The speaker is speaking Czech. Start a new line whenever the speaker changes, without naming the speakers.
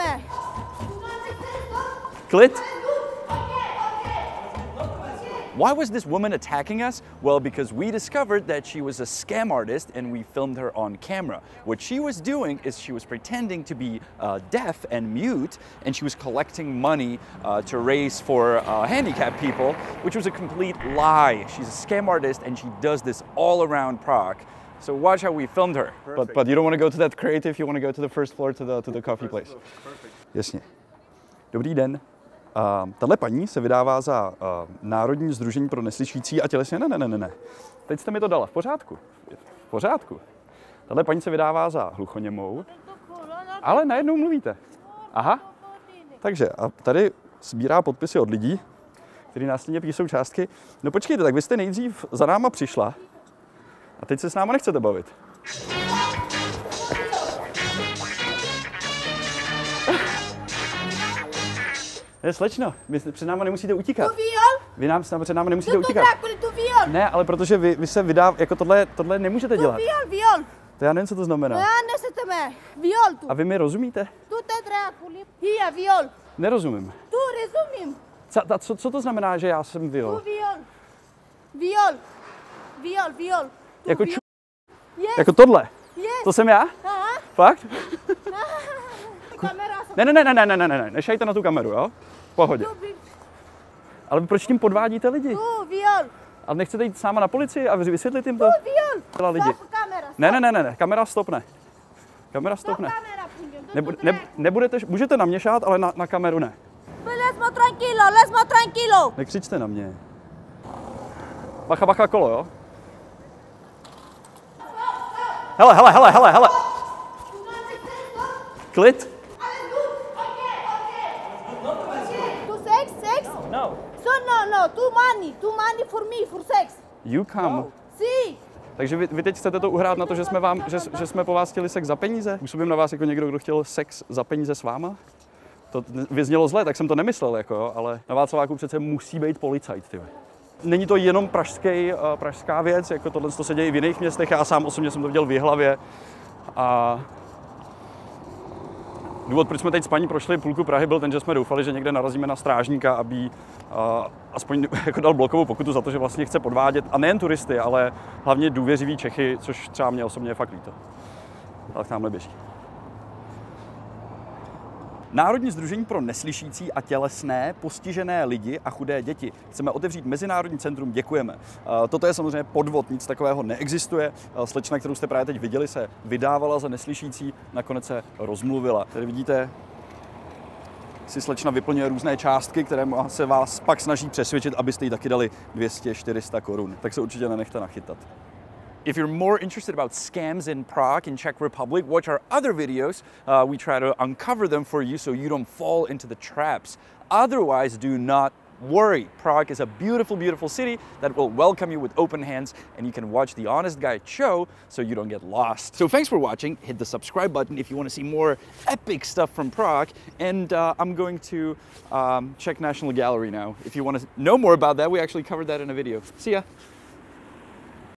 nechceme.
Klid? Why was this woman attacking us? Well, because we discovered that she was a scam artist and we filmed her on camera. What she was doing is she was pretending to be deaf and mute, and she was collecting money to raise for handicapped people, which was a complete lie. She's a scam artist and she does this all around Prague. So watch how we filmed her. But you don't want to go to that creative, you want to go to the first floor to the coffee place. Jasně. Dobrý den. Tahle paní se vydává za Národní sdružení pro neslyšící a tělesně... Ne. Teď jste mi to dala. V pořádku. V pořádku. Tahle paní se vydává za hluchoněmou, ale najednou mluvíte. Aha. Takže a tady sbírá podpisy od lidí, kteří následně píšou částky. No počkejte, tak vy jste nejdřív za náma přišla a teď se s náma nechcete bavit. Slečno, vy před náma nemusíte utíkat. Vy nám před náma nemusíte utíkat. Ne, ale protože vy se vydáváte, jako tohle nemůžete dělat. To já nevím, co to znamená. A vy mi rozumíte? Nerozumím. Co to znamená, že já jsem viol?
Viol.
Jako Jako tohle? To jsem já?
Aha.
Fakt? Ne, nešajte na tu kameru, jo? V pohodě. Ale proč tím podvádíte lidi? A nechcete jít s náma na policii a vysvětlit jim to? Lidi. Ne, kamera stopne. Kamera stopne. Nebudete, můžete na mě šát, ale na kameru ne.
Lesmo tranquilo.
Nekřičte na mě. Bacha, kolo, jo? Hele. Klid.
Sex?
No.
No, too money for me, for sex.
You come.
No. Sí.
Takže vy teď chcete to uhrát na to, že jsme po vás chtěli sex za peníze? Působím na vás jako někdo, kdo chtěl sex za peníze s váma? To vyznělo zle, tak jsem to nemyslel, jako, ale na Václaváku přece musí být policajt, ty. Není to jenom pražská věc, jako tohle se děje i v jiných městech, já sám osobně jsem to viděl v Jihlavě. A důvod, proč jsme teď s paní prošli půlku Prahy, byl ten, že jsme doufali, že někde narazíme na strážníka, aby aspoň jako dal blokovou pokutu za to, že vlastně chce podvádět, a nejen turisty, ale hlavně důvěřivý Čechy, což třeba mě osobně je fakt líto. Tak tamhle běží. Národní sdružení pro neslyšící a tělesné postižené lidi a chudé děti. Chceme otevřít mezinárodní centrum, děkujeme. Toto je samozřejmě podvod, nic takového neexistuje. Slečna, kterou jste právě teď viděli, se vydávala za neslyšící, nakonec se rozmluvila. Tady vidíte, si slečna vyplňuje různé částky, které se vás pak snaží přesvědčit, abyste jí taky dali 200-400 korun. Tak se určitě nenechte nachytat. If you're more interested about scams in Prague, in Czech Republic, watch our other videos. We try to uncover them for you so you don't fall into the traps. Otherwise, do not worry. Prague is a beautiful, beautiful city that will welcome you with open hands, and you can watch the Honest Guide show so you don't get lost. So thanks for watching. Hit the subscribe button if you want to see more epic stuff from Prague. And I'm going to Czech National Gallery now. If you want to know more about that, we actually covered that in a video. See ya.